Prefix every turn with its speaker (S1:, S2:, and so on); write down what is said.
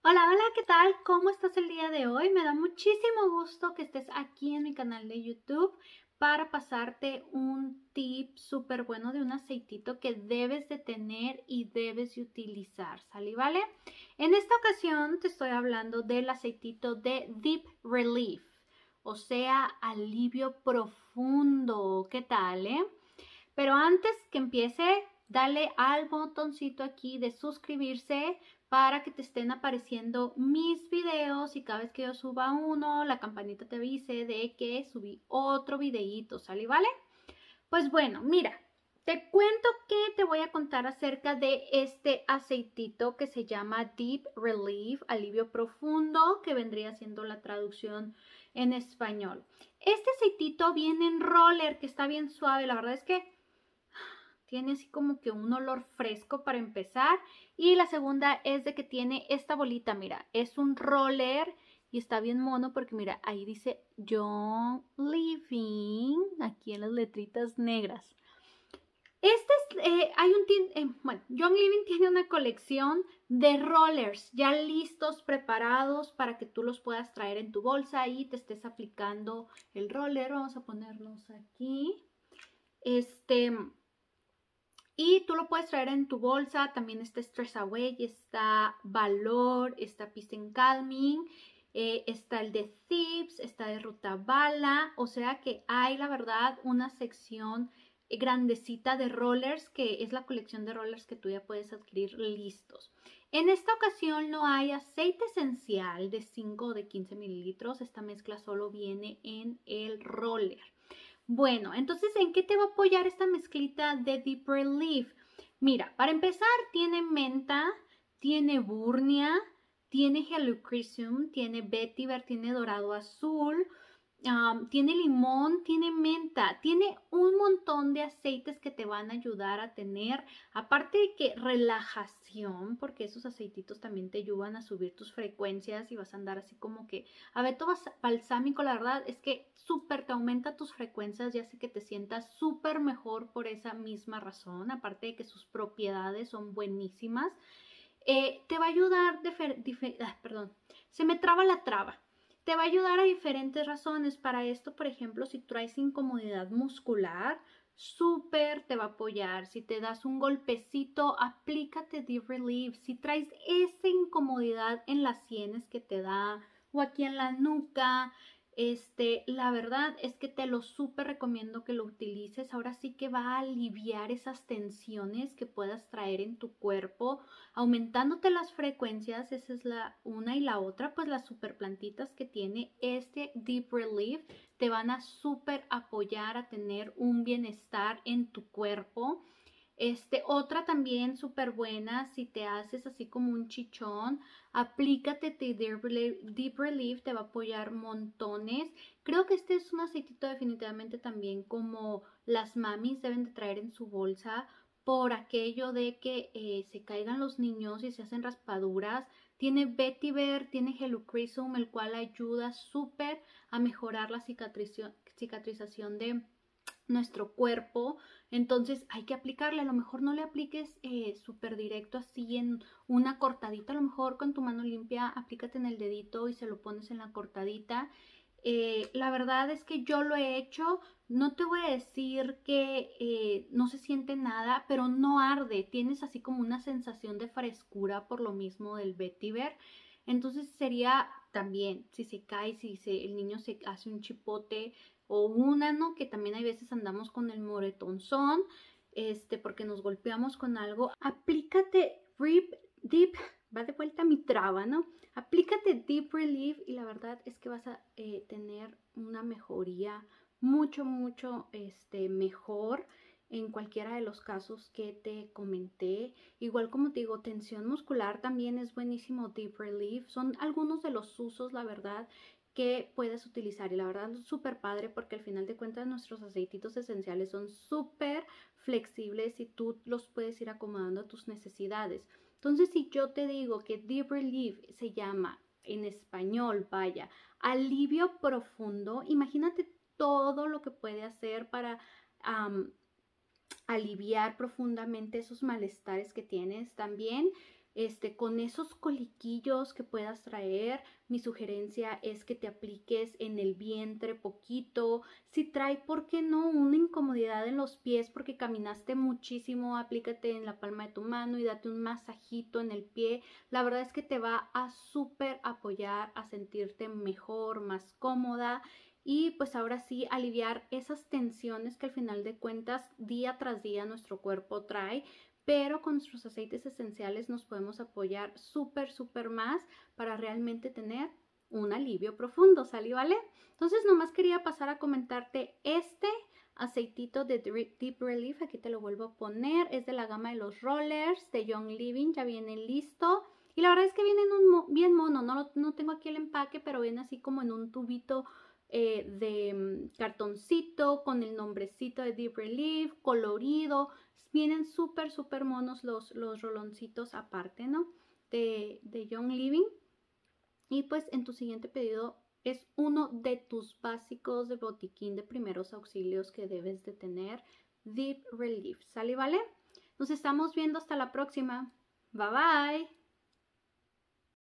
S1: Hola, hola, ¿qué tal? ¿Cómo estás el día de hoy? Me da muchísimo gusto que estés aquí en mi canal de YouTube para pasarte un tip súper bueno de un aceitito que debes de tener y debes de utilizar, ¿sale? ¿Vale? En esta ocasión te estoy hablando del aceitito de Deep Relief, o sea, alivio profundo. ¿Qué tal, Pero antes que empiece, dale al botoncito aquí de suscribirse para que te estén apareciendo mis videos y cada vez que yo suba uno, la campanita te avise de que subí otro videíto, ¿sale? ¿Vale? Pues bueno, mira, te cuento que te voy a contar acerca de este aceitito que se llama Deep Relief, alivio profundo, que vendría siendo la traducción en español. Este aceitito viene en roller, que está bien suave, la verdad es que tiene así como que un olor fresco para empezar. Y la segunda es de que tiene esta bolita, mira, es un roller y está bien mono porque mira, ahí dice Young Living, aquí en las letritas negras. Bueno, Young Living tiene una colección de rollers ya listos, preparados para que tú los puedas traer en tu bolsa y te estés aplicando el roller. Vamos a ponerlos aquí. Y tú lo puedes traer en tu bolsa. También está Stress Away, está Valor, está Peace and Calming, está el de Thieves, está de Ruta Bala. O sea que hay, la verdad, una sección grandecita de rollers, que es la colección de rollers que tú ya puedes adquirir listos. En esta ocasión no hay aceite esencial de 5 o de 15 mililitros. Esta mezcla solo viene en el roller. Bueno, entonces, ¿en qué te va a apoyar esta mezclita de Deep Relief? Mira, para empezar, tiene menta, tiene burnia, tiene helichrysum, tiene vetiver, tiene dorado azul, tiene limón, tiene menta, tiene un montón de aceites que te van a ayudar a tener, aparte de que relajación, porque esos aceititos también te ayudan a subir tus frecuencias y vas a andar así como que, abeto balsámico, la verdad es que súper te aumenta tus frecuencias y hace que te sientas súper mejor por esa misma razón, aparte de que sus propiedades son buenísimas. Te va a ayudar, perdón, se me traba la traba. Te va a ayudar a diferentes razones. Para esto, por ejemplo, si traes incomodidad muscular, súper te va a apoyar. Si te das un golpecito, aplícate Deep Relief. Si traes esa incomodidad en las sienes que te da o aquí en la nuca, la verdad es que te lo súper recomiendo que lo utilices. Ahora sí que va a aliviar esas tensiones que puedas traer en tu cuerpo, aumentándote las frecuencias. Esa es la una, y la otra, pues las super plantitas que tiene este Deep Relief te van a súper apoyar a tener un bienestar en tu cuerpo. Otra también súper buena, si te haces así como un chichón, aplícate Deep Relief, te va a apoyar montones. Creo que este es un aceitito definitivamente también como las mamis deben de traer en su bolsa, por aquello de que se caigan los niños y se hacen raspaduras. Tiene vetiver, tiene helichrysum, el cual ayuda súper a mejorar la cicatrización de nuestro cuerpo. Entonces hay que aplicarle. A lo mejor no le apliques súper directo así en una cortadita, a lo mejor con tu mano limpia aplícate en el dedito y se lo pones en la cortadita. La verdad es que yo lo he hecho. No te voy a decir que no se siente nada, pero no arde. Tienes así como una sensación de frescura por lo mismo del vetiver. Entonces sería también, si se cae, el niño se hace un chipote o un ano, que también hay veces andamos con el moretonzón, porque nos golpeamos con algo, aplícate Deep, va de vuelta mi traba, ¿no? Aplícate Deep Relief y la verdad es que vas a tener una mejoría mucho, mucho mejor en cualquiera de los casos que te comenté. Igual como te digo, tensión muscular también es buenísimo Deep Relief. Son algunos de los usos, la verdad, que puedes utilizar, y la verdad es súper padre porque al final de cuentas nuestros aceititos esenciales son súper flexibles y tú los puedes ir acomodando a tus necesidades. Entonces, si yo te digo que Deep Relief se llama en español, vaya, alivio profundo, imagínate todo lo que puede hacer para aliviar profundamente esos malestares que tienes también. Con esos coliquillos que puedas traer, mi sugerencia es que te apliques en el vientre poquito. Si trae, ¿por qué no?, una incomodidad en los pies porque caminaste muchísimo, aplícate en la palma de tu mano y date un masajito en el pie. La verdad es que te va a súper apoyar a sentirte mejor, más cómoda. Y pues ahora sí, aliviar esas tensiones que al final de cuentas día tras día nuestro cuerpo trae, pero con nuestros aceites esenciales nos podemos apoyar súper más para realmente tener un alivio profundo, ¿sale? ¿Vale? Entonces nomás quería pasar a comentarte este aceitito de Deep Relief, aquí te lo vuelvo a poner, es de la gama de los rollers de Young Living, ya viene listo. Y la verdad es que viene bien mono, no tengo aquí el empaque, pero viene así como en un tubito de cartoncito con el nombrecito de Deep Relief, colorido. Vienen súper monos los roloncitos aparte, ¿no? De Young Living. Y pues en tu siguiente pedido es uno de tus básicos de botiquín de primeros auxilios que debes de tener, Deep Relief. ¿Sale, vale? Nos estamos viendo hasta la próxima. Bye bye.